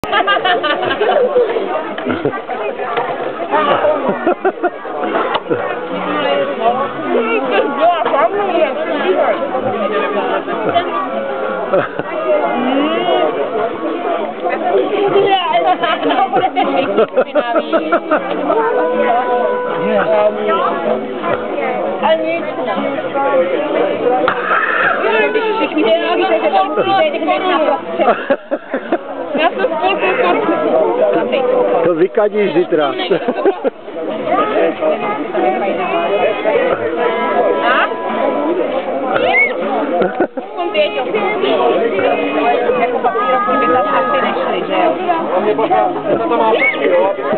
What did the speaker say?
To vykadíš zítra. Jako papírovky by tam asi nešly, že jo?